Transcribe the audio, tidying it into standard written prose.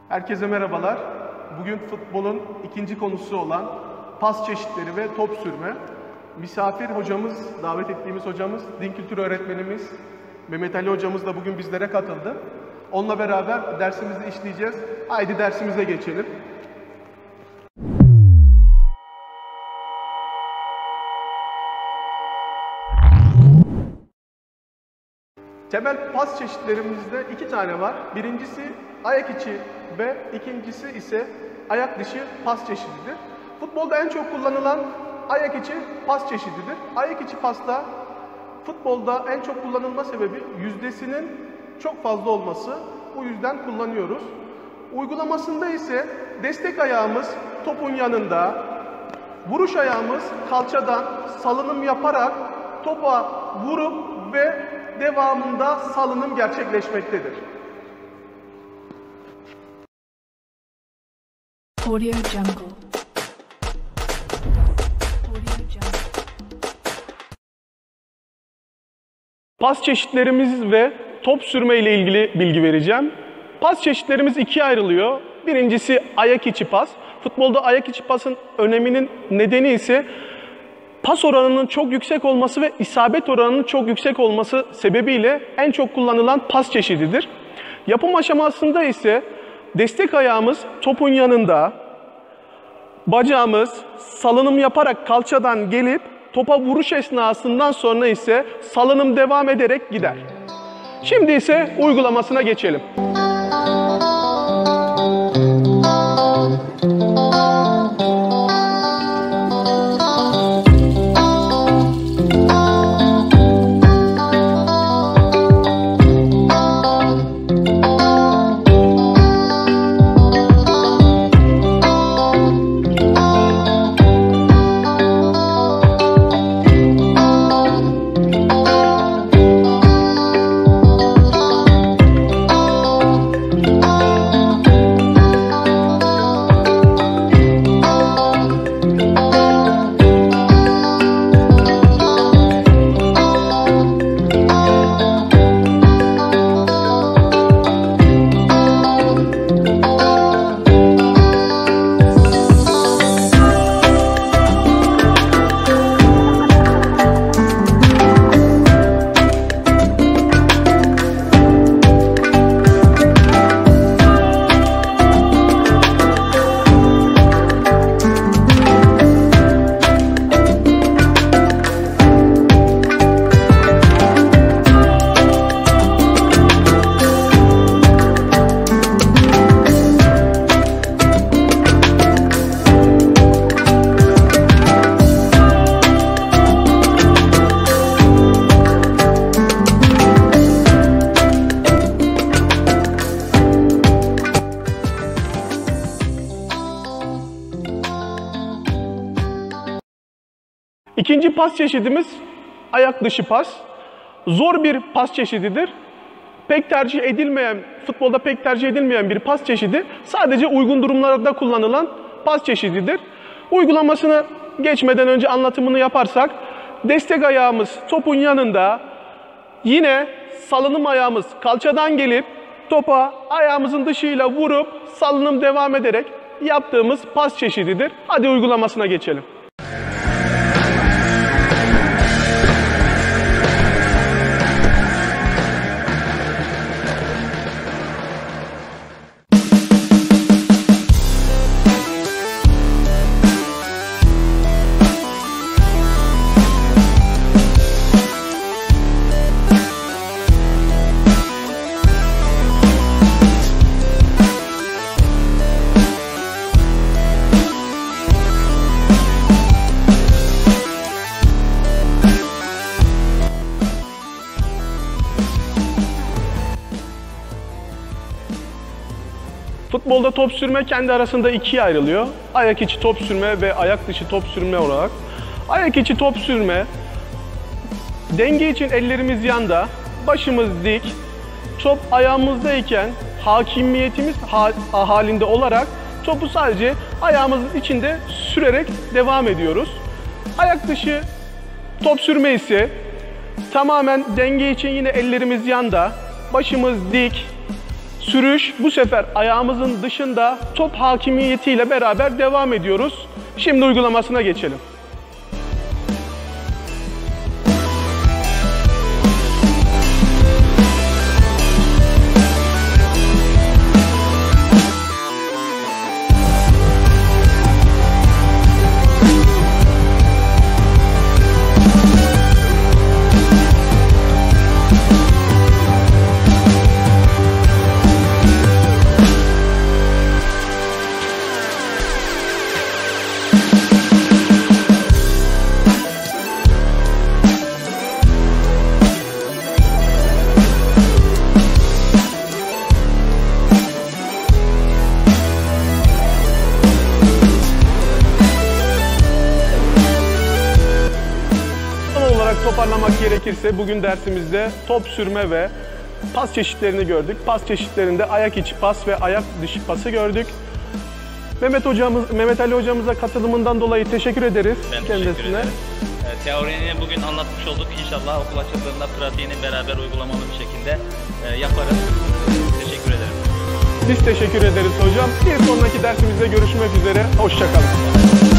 Herkese merhabalar. Bugün futbolun ikinci konusu olan pas çeşitleri ve top sürme. Misafir hocamız, davet ettiğimiz hocamız, din kültürü öğretmenimiz Mehmet Ali hocamız da bugün bizlere katıldı. Onunla beraber dersimizi işleyeceğiz. Haydi dersimize geçelim. Temel pas çeşitlerimizde iki tane var. Birincisi ayak içi ve ikincisi ise ayak dışı pas çeşididir. Futbolda en çok kullanılan ayak içi pas çeşididir. Ayak içi pasta futbolda en çok kullanılma sebebi yüzdesinin çok fazla olması. Bu yüzden kullanıyoruz. Uygulamasında ise destek ayağımız topun yanında, vuruş ayağımız kalçadan salınım yaparak topa vurup ve devamında salınım gerçekleşmektedir. Audio Jungle. Pas çeşitlerimiz ve top sürme ile ilgili bilgi vereceğim. Pas çeşitlerimiz ikiye ayrılıyor. Birincisi ayak içi pas. Futbolda ayak içi pasın öneminin nedeni ise pas oranının çok yüksek olması ve isabet oranının çok yüksek olması sebebiyle en çok kullanılan pas çeşididir. Yapım aşamasında ise destek ayağımız topun yanında, bacağımız salınım yaparak kalçadan gelip topa vuruş esnasından sonra ise salınım devam ederek gider. Şimdi ise uygulamasına geçelim. İkinci pas çeşidimiz ayak dışı pas. Zor bir pas çeşididir. Pek tercih edilmeyen, futbolda pek tercih edilmeyen bir pas çeşidi. Sadece uygun durumlarda kullanılan pas çeşididir. Uygulamasını geçmeden önce anlatımını yaparsak, destek ayağımız topun yanında, yine salınım ayağımız kalçadan gelip topa ayağımızın dışıyla vurup salınım devam ederek yaptığımız pas çeşididir. Hadi uygulamasına geçelim. Futbolda top sürme kendi arasında ikiye ayrılıyor. Ayak içi top sürme ve ayak dışı top sürme olarak. Ayak içi top sürme, denge için ellerimiz yanda, başımız dik, top ayağımızdayken hakimiyetimiz halinde olarak topu sadece ayağımızın içinde sürerek devam ediyoruz. Ayak dışı top sürme ise tamamen denge için yine ellerimiz yanda, başımız dik, Sürüş bu sefer ayağımızın dışında top hakimiyetiyle beraber devam ediyoruz. Şimdi uygulamasına geçelim. Toparlamak gerekirse bugün dersimizde top sürme ve pas çeşitlerini gördük. Pas çeşitlerinde ayak içi pas ve ayak dışı pası gördük. Mehmet Ali hocamıza katılımından dolayı teşekkür ederiz kendisine. Teorini bugün anlatmış olduk. İnşallah okul açıldığında pratiğini beraber uygulamalı bir şekilde yaparız. Teşekkür ederim. Biz teşekkür ederiz hocam. Bir sonraki dersimizde görüşmek üzere. Hoşça kalın.